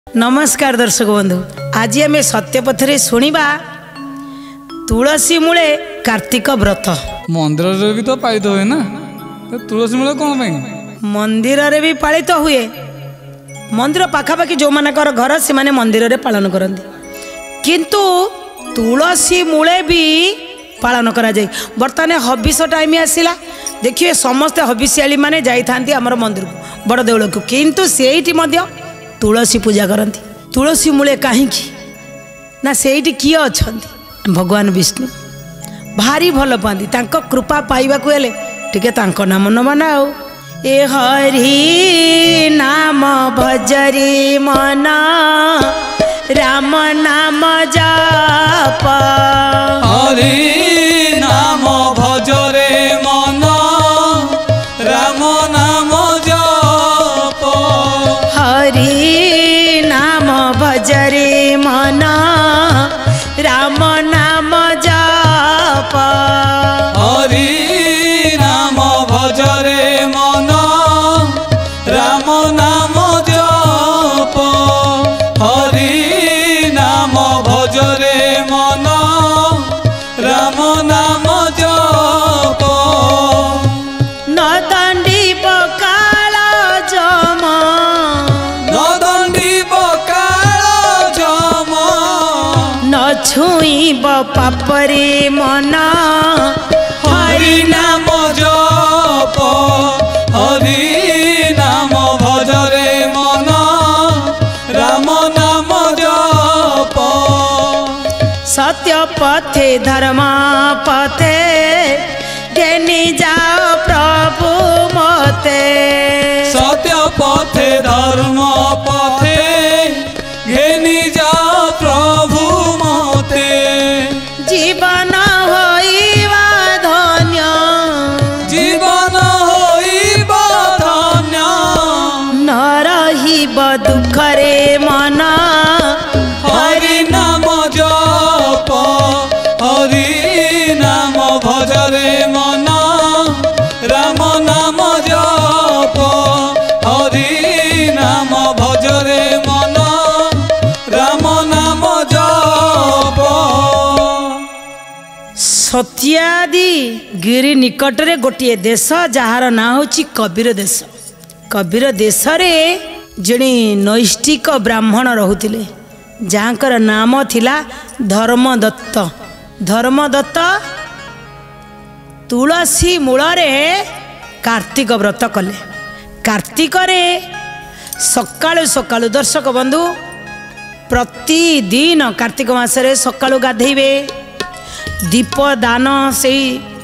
नमस्कार दर्शक बंधु, आज आम सत्यपथरे शुणा तुलसी मूले कार्तिक व्रत। मंदिर रे भी तो पालित हुए ना, तो तुलसी मूले कौन पाई? मंदिर रे भी पालित हुए। मंदिर पाखापाखि जो मानकर घर से माने मंदिर रे पालन करती, किंतु तुलसी मूले भी पालन करा जाए। बर्तमान हबिष टाइम आसला, देखिए समस्ते हबिषियाली माने जाई थांती हमर मंदिर को, बड़ देउल को, किंतु सेठी मध्य तुलसी पूजा करती। तुलसी मूले कहीं ना सेठी किए अछंती भगवान विष्णु भारी भल पाती, तांको कृपा पाइबाकू हेले टिके तांको नाम नबा ना। ए हरि नाम भजरी मन राम नाम जप, हरि नाम भजरे मन राम नाम जप, हरि नाम भजरे मन राम नाम जप, हरि नाम भजरे मन राम नाम जप, हरि नाम भजरे मन राम नाम जप। नदंडी बकाल जम, नदंडी बकाल जम, न छुईब पापरे मन हरि नाम जप, हरि नाम भजरे मन राम नाम जप। सत्य पथे धर्म पथे घेनी जाओ प्रभु मते, सत्य पथे धर्म पथे घेनी जा प्रभु मते, जीवन होइबा धन्य, जीवन होइबा धन्य, न रहिब दुखरे मन हरि नाम जप, हरि नाम भजरे मन राम नाम जप, हरि नाम भजरे मन राम नाम जप। सत्यादि गिरी निकटरे गोटे देश जार ना होची कबीर देश। कबीर देश रे जणे नैष्टिक ब्राह्मण रहुतिले, जाकर नाम थिला धर्मदत्त। धर्मदत्त तुलसी मूलरे कार्तिक व्रत कले। कार्तिक रे सकाळु सकाळु दर्शक बंधु प्रतिदिन कार्तिक मासरे सकाळु गाधेइबे, दीप दान से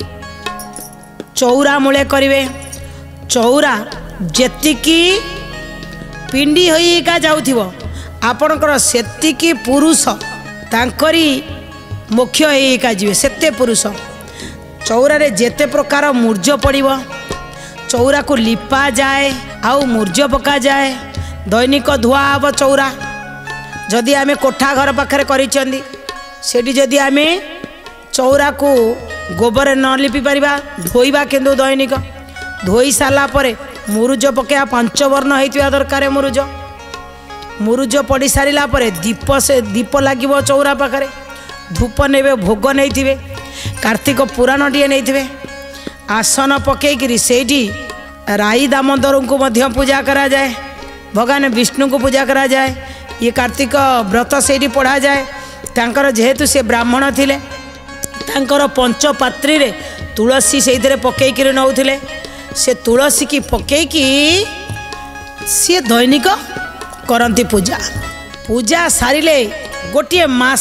चौरा मूले करिवे। चौरा जेतिकी पिंडी होइका जाउथिबो आपणकर सेतिकी पुरुष तांकरी मुख्य होइका जिवे, सेते पुरुष। चौरा रे जेते प्रकार मूर्ज पड़िबो, चौरा को लिपा जाए आउ मूर्ज पका जाए, दैनिक धुआ हब चौरा। जदि आमे कोठा घर पाखरे करिचंदी, सेठी जदि आमे चौरा को गोबर न लिपि पारिबा, धोइबा किंतु दैनिक धोई सारा परे मुरुज पकेया 5 वर्ण होइतिबा दरकार। मुरुज मुरुज पड़ी सारिला परे दीप से दीप लागिबो चौरा पाखरे, धूप नेबे, भोग नैथिबे, कार्तिक पुराण टिए नैथिबे, आसन पकेइकरी सेठी राई दामोदर को मध्य पूजा करा जाए, भगवान विष्णु को पूजा करा जाए। ये कार्तिक व्रत सेठी पढ़ा जाए। तांकर जेहेतु से ब्राह्मण थिले, तांकर पंचपात्री रे तुलसी सेइथिरे पकेइकरी नउथिले। से तुलसी की पकेइकी सी दैनिक करंती पूजा। पूजा सारिले गोटे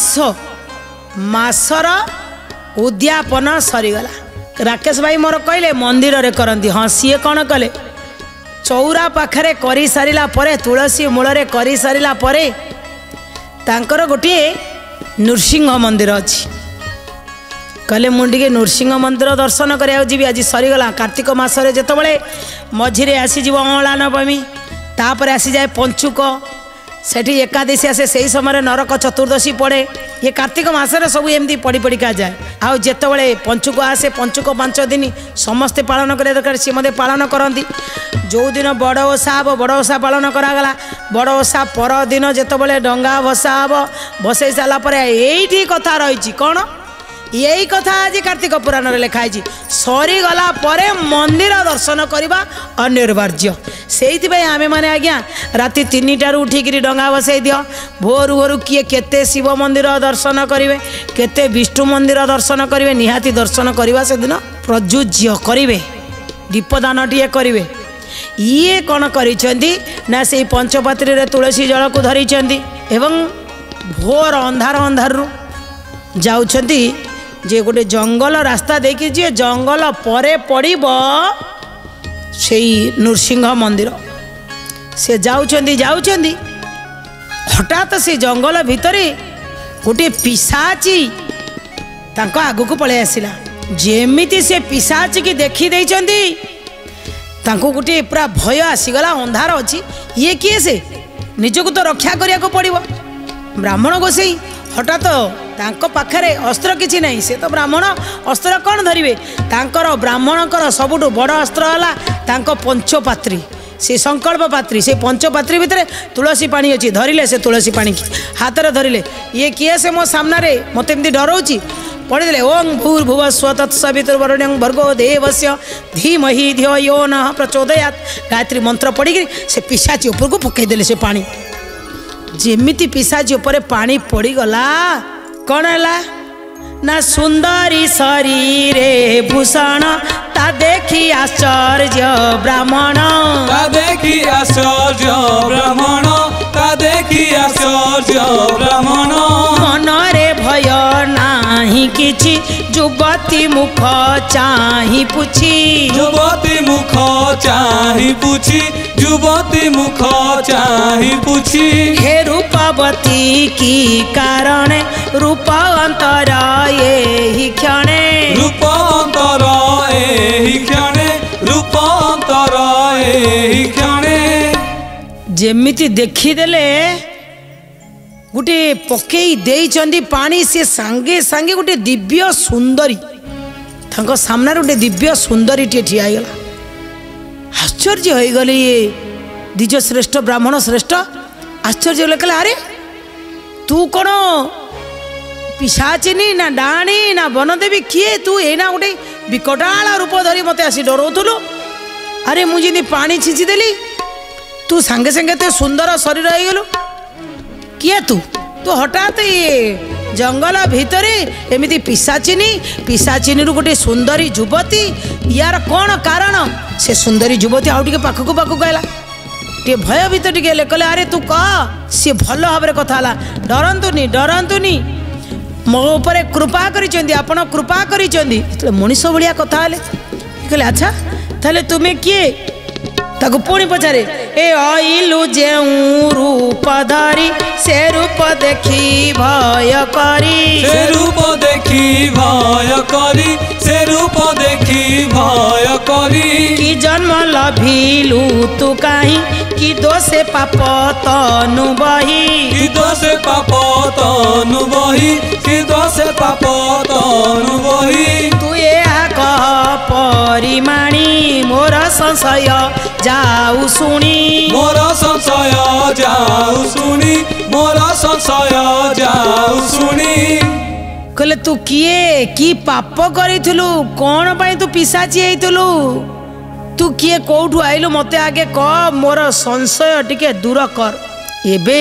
मासर उद्यापन सरीगला। राकेश भाई मोर कहले मंदिर रे करंती, हाँ सी कौन कले चौरा पाखरे करी सारिला परे, तुलसी मूलरे करी सारिला परे तांकर गोटे नृसिंह मंदिर अछि। कहले मुझे नृसिंह मंदिर दर्शन करा जी। आज सरीगला कार्तिक मासरे जेतबळे मझिरे आसीज अँला नवमी, तापर आसी जाए पंचुक, सेठी एकादशी आसे, से समय नरक चतुर्दशी पड़े। ये कार्तिक मासरे सब एमती पड़ी पड़िका जाए। आउ जेतबळे पंचुक आसे, पंचुक 5 दिन समस्ते पालन करिया दरकार, सी मते पालन करती। जो दिन बड़ ओषा हम बड़ ओषा पालन करागला बड़ ओषा पर दिन जितेबाला डंगा भसा हम भसई सारापर यही कथा रही कौन यही कथा आज कार्तिक पुराण लिखाई सरीगला मंदिर दर्शन करवा अनिर्वार्य से आमे माने आज्ञा राति 3टार उठिक डंगा बसई दियो भोर भोर किए केते शिव मंदिर दर्शन करेंगे केते विष्णु मंदिर दर्शन करेंगे निहाती दर्शन करवा से दिन प्रजुज्य करेंगे दीपदान टे करेंगे ये कौन करना से पंचपात्री रे तुलसी जल को धरी एवं भोर अंधार अंधार जाउछंती जे गोटे जंगल रास्ता देखी जे जंगल परे पड़ब से नृसिंह मंदिर से जाउछंती हठात से जंगल भितर गोटे पिशाची तांको आगु पलि आसिला जेमिति से पिशाची की देखी देइछंती तांको गोटे पूरा भय आसीगला अंधार अच्छी ये किए से निजको तो रक्षा करिया को पड़िबो ब्राह्मण गोसाई हठात तांको पाखरे अस्त्र किछि नहीं से तो ब्राह्मण अस्त्र कौन धरिवे तांकर ब्राह्मणकर सबुठु बड़ अस्त्र हला तांको पंचपात्री से संकल्प पात्री से पंचपात्री भितर तुलसी पानी अच्छी धरिले से तुलसी पानी हाथ में धरिले ये किए से मो सामने मत एमती डराऊँगी पढ़ीदे ओं भूर्भुव स्व तत्सवितुर्वरेण्यं भर्गो देवस्य धीमहि धियो यो नः प्रचोदयात् गायत्री मंत्र पढ़ी से पिशाची ऊपर को पकईदे से पानी जेमिति पिशाची ऊपर पानी पड़गला कौन है ना सुंदरी शरीरे भूषण ता देखी आश्चर्य ब्राह्मण ता देखी आश्चर्य ब्राह्मण ता देखी आश्चर्य ब्राह्मण मनरे भय नाही किछि युवती मुख चाहि पुछि युवती मुख चाहि पुछि युवती मुख चाहि पुछि हे रूपवती की कारण रूपांतर एहि क्षणे रूपांतर एहि क्षणे रूपांतर एहि क्षणे जेमिति देखीदेले गोटे पकई देइचंदी पानी से सांगे सांगे गोटे दिव्य सुंदरी तांको सामने गोटे दिव्य सुंदरी टे ठिया गला आश्चर्य हो गले ये द्विज श्रेष्ठ ब्राह्मण श्रेष्ठ आश्चर्य कहले अरे तू कौन पिशाचिनी ना डाणी ना वनदेवी किए तू एना गोटे विकटाल रूप धरी मत आसी डराउलु अरे मुझे पानी छींचीदेली तू सांगे सांगे तो सुंदर शरीर हो गलु किए तू हठात ये जंगल भितर एमती पिशाचिनी रु गोटे सुंदरी युवती यार कौन कारण से सुंदरी युवती आउ टे पाखक पाखक आला टे भय भीतर टे कहले अरे तू कह सी भल भाव कथा डरंतुनी मो उपर कृपा करिसेंती आपण कृपा करिसेंती मनीष भलिया कथा हेले कहले अच्छा ताले तुम्हें किए ताको पुणी पचारे ए आइलु जेऊ रूप धारी से रूप देखी भय करी से रूप देखी भय करी से रूप देखी भय करी कि जन्म लभिलु तू काहीं कि दोषे पाप तनु बही कि दोषे पाप तनु बही कि दोषे पाप तनु बही तू या कह परिमाणी मोर संशय जाऊ सुनी मोर संशय जाऊ सुनी मोर संशय जाऊ सुनी कहले तू किए की पाप करिथिलु कौन पाई तू पिशाची हेइथिलु तू किए कोठू आइलु मते आगे कह मोर संशय टिके दूर कर एबे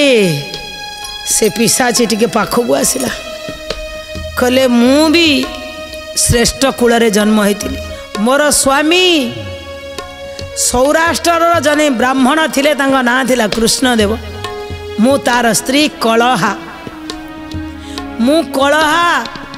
से पिशाची टिके पाखकू आसिला कहले मु भी श्रेष्ठ कूल रे जन्म हेतिली मोर स्वामी सौराष्ट्र जने ब्राह्मण थिले तांका ना थिला कृष्णदेव मु तार स्त्री कलहा मु कलहा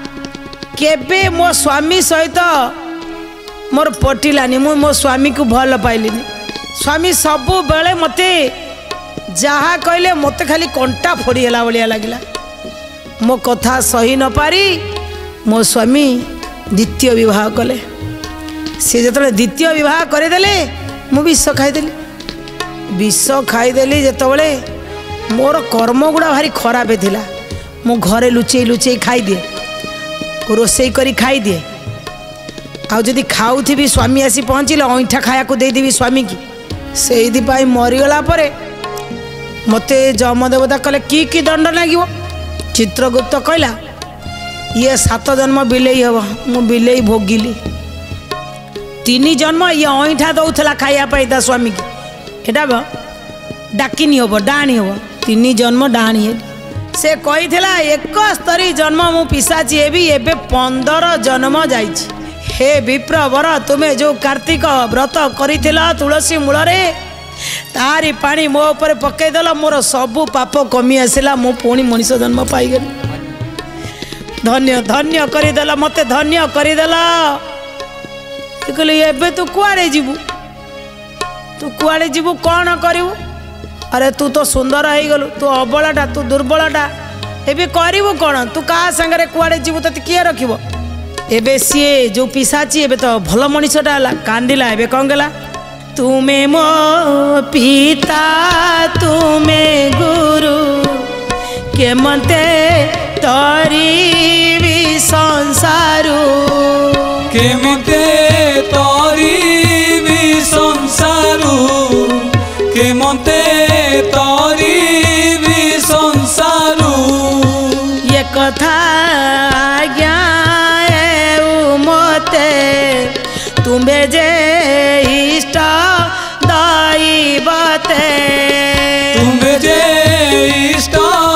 केबे मो स्वामी सहित मोर पटिलानी मु मो स्वामी को भल पाइलिनी स्वामी सबु बेले मते जहा कहले मते खाली कंटा फोड़ीला भलिया लागिला मो कथा सही न पारी मो स्वामी द्वितीय विवाह कले सी जो द्वितीय विवाह करदेले मु विष खाईदेली जितेबले मोर कर्म गुड़ा भारी खराब थिला मु घरे लुचई लुचई खाई दिए रोसई करी खाई दिए आउ जदि खाऊथी स्वामी आसी पहुँचले अईठा खाया को देदेवी स्वामी की से मरीगला मते जमदेवता कहले कि दंड लगे। चित्रगुप्त कहला ये 7 जन्म बिलेई हम मु बिलेई भोगिली 3 जन्म ये अईठा दौला खायापाई ता स्वामी की एटा डाकिनी हम डाणी हम 3 जन्म डाणी से कही 71 जन्म मु पिशाची हेबी एबे 15 जन्म जाइछि। हे विप्रवर तुमे जो कार्तिक व्रत करिथिला तुलसी मूल रे तारी पानी मो ऊपर पकईदेल मोर सबू पाप कमी आसला मु पुणी मनीष जन्म पाईगली। धन्य धन्य करदेल मते धन्य करदेल। कहली एबे तू कुआड़े जीवु तू कुआड़े जीवु कौन करू। अरे तू तो सुंदर हो गलु तू अबलाटा तू दुर्बलटा एबे करू कौन तू क्या सांगे कुआड़े जीवु ते किए रखिबो। एबे सीए जो पिशाची एबे तो भल मनीषटा हला कांदिला। एबे कौन गला तुमे मो पिता तुमे गुरु के मते तरीबी संसारू के मते तरीबी संसारू के मते तरीबी संसारू ये कथा आज्ञा मते तुम्हें जे इष्ट दैवते तुम्हें जे इष्ट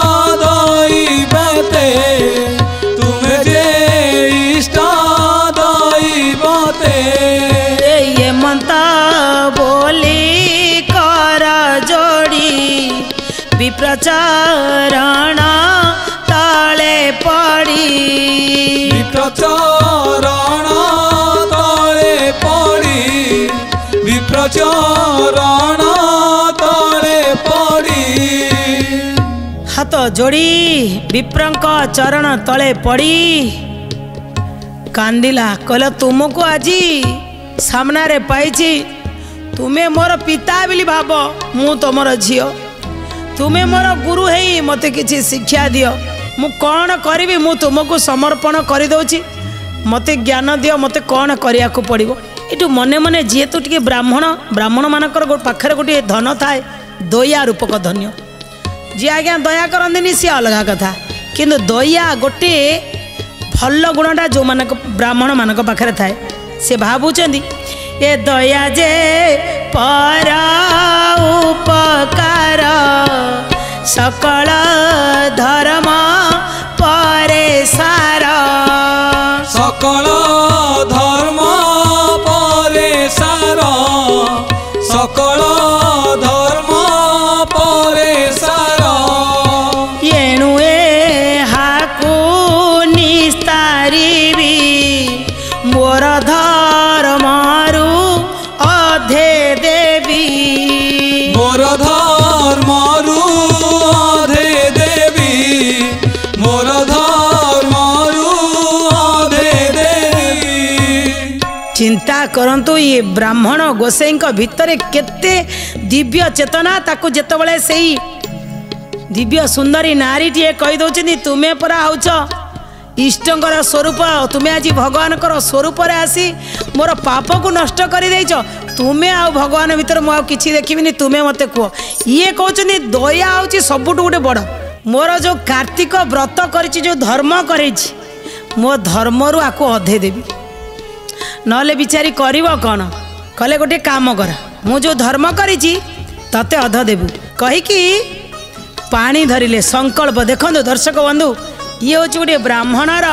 दैवते तुम्हें जे इष्ट दैवते ये मंत्र बोली कर जोड़ी विप्रचरण तले पड़ी विप्रचरण तले पड़ी विप्रचरण तले पड़ी हाथ जोड़ी विप्रंक चरण तले पड़ी कांदिला। कहला तुमको आज सामना रे पाइछि तुम्हें मोर पिता बोली भाव मु तुमर झियो तुम्हें मोर गुरु है मते किछि शिक्षा दियो मु कौन करी मु तुमको समर्पण कर दौची मते ज्ञान दियो मते कौन करिया को पड़िबो। एटू मने मने जी तो टिके ब्राह्मण मानकर पाखरे गोटे धन थाए दया रूपक धन्य जी आज्ञा दया करंदिनी सी अलग कथा किंतु दया गोटे भल गुणटा जो मान ब्राह्मण मान पाखे थाए से भावुचंदी ए दया जे पर उपकार सकल धर्म परे सार सकल धर्म परे सार सकल धर्म परे सार एणु हाकु निस्तारिबी मोर धर्मरु अधे देवी मोर धर्मरु अधे देवी मोर धर्मरु अधे देवी। चिंता करंतु ये ब्राह्मण गोसाई भितर केते दिव्य चेतना ताकू जेतबळे सेई दिव्य सुंदरी नारी टीए कही दौरान तुम्हें परा होच इष्टर स्वरूप तुम्हें आज भगवान स्वरूप आसी मोर पाप को नष्ट कर देच तुम्हें आ भगवान भीतर मुझे किसी देखी तुम्हें मत कह ये कहते दया हूँ सबुठ गोटे बड़ मोर जो कार्तिक व्रत कर जो धर्म कर मो धर्म रू आपको अधे देवी नले बिचारी कर कौन कले गोटे काम कर मु जो धर्म कर तते अध देबू कहीकि पानी धरिले संकल्प देखो दर्शक बंधु ये हूँ गोटे ब्राह्मणर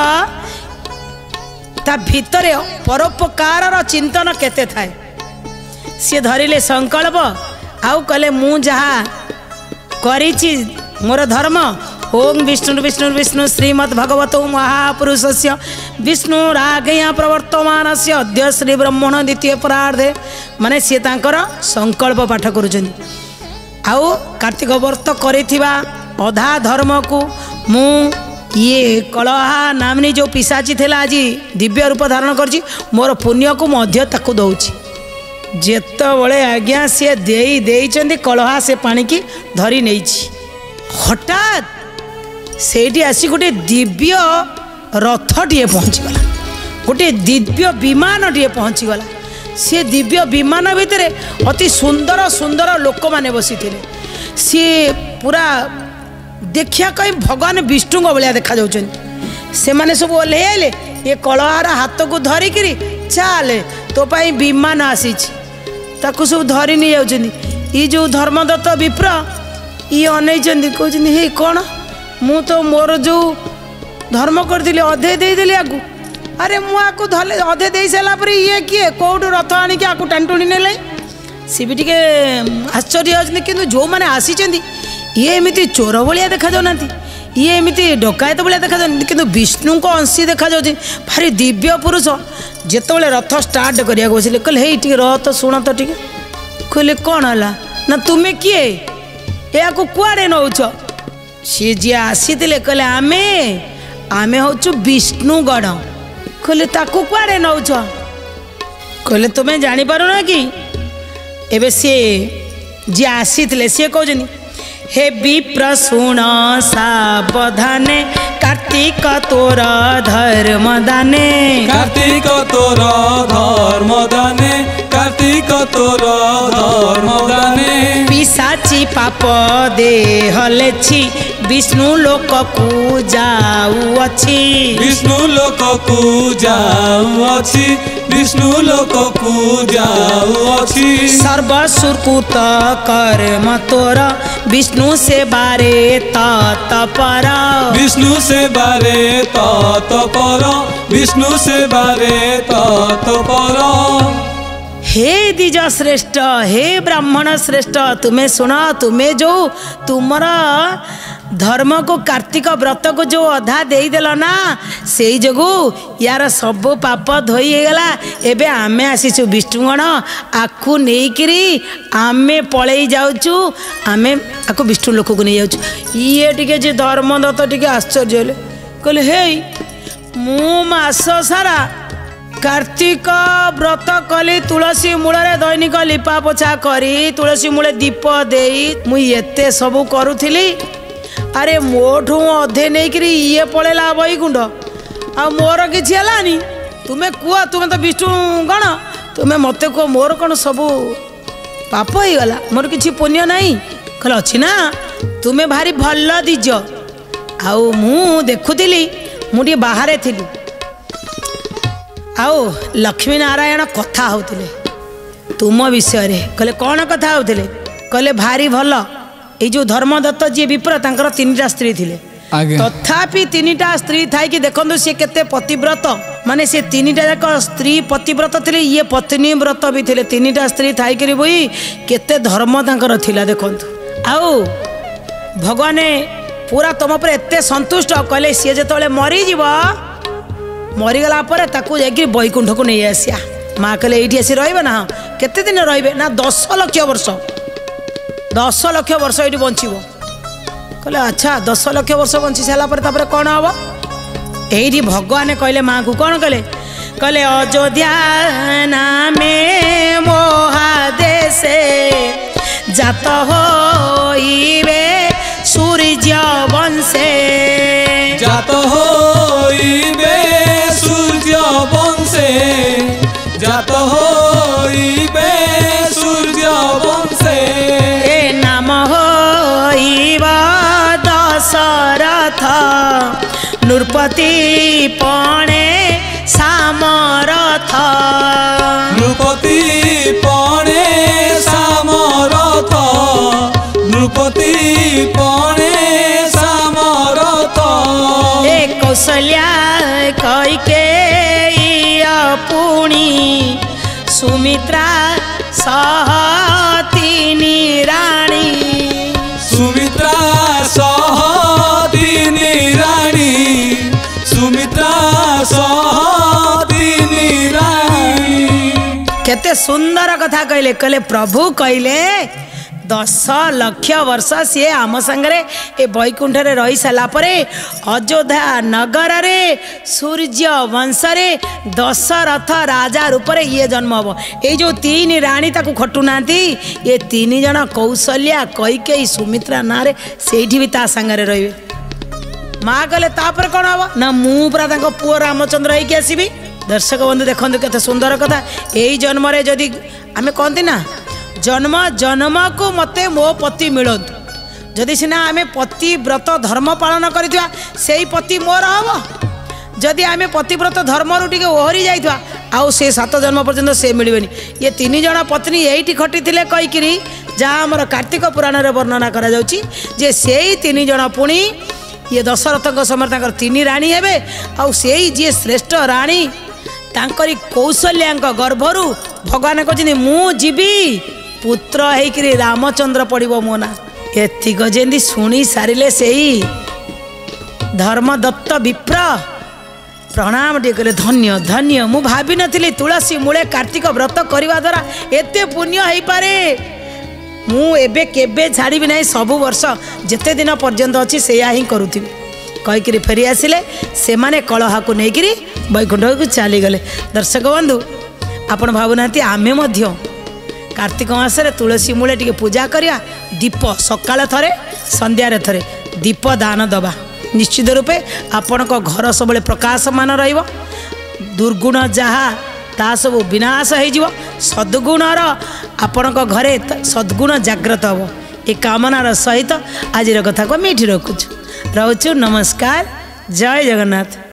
ता भितर परोपकार चिंतन केते थाए सी धरिले संकल्प आउ कले मु जहा करिछि मोर धर्म ओम विष्णु विष्णु विष्णु श्रीमद् भगवतो महापुरुषस्य विष्णुराज्ञया प्रवर्तमानस्य अद्य श्री ब्रह्मण द्वितीय परार्धे माने सी तांकर संकल्प पाठ करुछन आउ कार्तिक व्रत करिथिबा अधा धर्म को मु ये कलहा नामनी जो पिशाची थिला आज दिव्य रूप धारण करछि मोर पुण्य को मध्य ताकू दउछि जेतबळे आज्ञा से देई देइचंदी कलहा से पानी की धरी नेइछि हठात सेठी आसी गोटे दिव्य रथ टीए पहुँचीगला गोटे दिव्य विमान टीए पहुँचीगला सी दिव्य विमान भितर अति सुंदर सुंदर लोक मैंने बसी सी पूरा देखिया कहीं भगवान विष्णु भाया देखा से माने सब ओह्ले आइले ये कलहार हाथ को धरिकी चाले तो पाई विमान आसी सब धरी नहीं जाऊँ जो धर्मदत्त विप्र ये अनई कहते हे कौन मु तो मोर जो धर्म करी अधे देदेली आकू अरे मुझे अधे दे सारापर ये किए कौट रथ आणिक आपको टाणी ने सी भी टे आश्चर्य होती कि जो मैंने आसी ये एमती चोर भाया देखा जाऊना ये एमती डकायत भाया देखा जाऊँ कि विष्णु को अंशी देखा जाऊँ भारी दिव्य पुरुष जिते रथ स्टार्ट करा कहले हे टे रथ शुण तो टे कहले कौन है ना तुम्हें किए या कुआड़े नौ सी जी आसी कहले आमे आमे हूँ विष्णुगढ़ कहले ताकू कुआड़े नौ कहले तुम्हें जापार ना कि एबे सी जी आसी सी कहते हे विप्र शुण सावधाने कार्तिक तोर धर्म दाने कार्तिक तोर धर्म दाने कार्तिक तोर धर्म दाने पिशाची पाप देह लेछि विष्णु लोक को जाऊअछि विष्णु लोक को जाऊअछि विष्णु लोक को जाऊअछि सर्वसुरकुत कर्म तोर विष्णु से बारे तत्पर विष्णु से बारे तत्पर विष्णु से बारे तत्पर हे द्विज श्रेष्ठ हे ब्राह्मण श्रेष्ठ तुम्हें सुन तुम्हें जो तुमर धर्म को कार्तिक व्रत को जो अधा देदेल ना से जोगु यार सब पाप धोई गला एबे आमे आसीचु विष्णुगण आकु नेइकिरी आमे पळेई जाउचु आमे आकु विष्णु लोक को नहीं जाउचु ये टिके जे धर्मदत्त टिके आश्चर्य होले कहले हे मु मास सारा कार्तिक व्रत कली तुलसी मूल दैनिक लिपा पोछा करी तुलसी मूले दीप देई मुई एते सबू करुथिली अरे मोठू अधे नहीं करी ये पड़ेला वैकुंठ आ मोर किछि हलानी तुम्हें कुआ तुम्हें तो विष्णु गण तुम्हें मत कह मोर कौन सबू पाप हो गला मोर किछि पुण्य नहीं कहले अच्छी ना तुम्हें भारी भल दीज आउ मु देखुली मुझे बाहर थी आओ लक्ष्मी नारायण कथा होते तुम विषय कहले कौन कथा होते कहले भारी भल ये जो धर्मदत्त जी विप्र तांकर 3टा स्त्री थिले तथापि 3टा स्त्री थाई कि देखो सी केते पतिव्रत माने से 3टा जाक स्त्री पतिव्रत थिले ये पत्नी व्रत भी थिले 3टा स्त्री थाई करी बोई केते धर्म तांकर थिला देखो आओ भगवान पूरा तुम पर एते संतुष्ट कहले सी जेतले मरी जीव मरीगला पर ताकू जाकि बैकुंठ को नहीं आसिया माँ कहले ये आसी रही ना केते दिन रही ना 10 लाख वर्ष 10 लाख वर्ष ये बंचब कहले अच्छा 10 लाख वर्ष बंची सारापर कौन हम यही भगवान कहले माँ को कौन कहले कहले अयोध्या नामे मोहादेशे जात होइबे सूर्य वंशे जात होइबे सूर्य वंशे जात होइबे सूर्य वंशे नाम होइबा दशरथ नृपति पणे सामरथ नृपति पणे सामरथ नृपति पणे सामरथ कौशल्या कैकेयी पुणी सुमित्रा सह 3 राणी सुमित्रा सह 3 राणी सुमित्रा सह 3 राणी केते सुंदर कथा कहले कहले प्रभु कहले 10 लाख वर्ष सी आम सांगरे ए बैकुंठ रे रही सारा परे अयोध्या नगर रे सूर्य वंश रे दशरथ राजा रूप रे ये जन्म हम ये जो 3 राणी ताकू खटू नांती ये 3 जन कौशल्या कैकेयी सुमित्रा ना रे सेठी भी ता सांगरे रहिबे माँ कहले तापर कौन हम ना मु पूरा पुओ रामचंद्र होइके आसीबी दर्शक बंधु देखते केते सुंदर कथा यही जन्म रे जदि आमे कहती ना जन्म जन्म को मते मो पति मिलतु जदि सीना आमे पति व्रत धर्म पालन करितवा सेही पति मोर हबो जदि आमे पतिव्रत धर्म रु टिके ओहरी जाइतवा आउ से 7 जन्म पर्यंत से मिलबेनी ये 3 जण पत्नी एठी खटी थिले कहिकिरी जहाँ आमर कार्तिक पुराण रे वर्णना करा जाउची जे सेही 3 जण पुणी ये दशरथ समय 3 राणी हेबे आउ सेही जे श्रेष्ठ राणी तांकरी कौशल्या गर्भरु भगवान कहते मु जीवी पुत्र होकर रामचंद्र पड़ो मो ना एतिक जमी शुणी सारे से धर्मदत्त विप्र प्रणाम टे कले धन्य धन्य मु भावी नी तुलसी मूले कार्तिक व्रत करने द्वारा एते पुण्य हो पारे मु एबे केबे छाड़ी ना सब वर्ष जेते दिन पर्यंत अच्छी से ही करुथि कहीकि फेरी आसिले से माने कलहा को लेकिन वैकुंठ को चलीगले दर्शक बंधु आपण भावुना आमे मध्य कार्तिक मासरे तुलसी मूले टिके पूजा करिया दीप सकाळ थरे संध्या थरे दीप दान दबा निश्चित रूपे आपण को घर सब प्रकाशमान रहिबो दुर्गुण जहा ता सब विनाश हो सद्गुणर आपण को घरे सद्गुण जागृत हो ए कामनार सहित आज कथा को मैं रखुछु नमस्कार जय जगन्नाथ।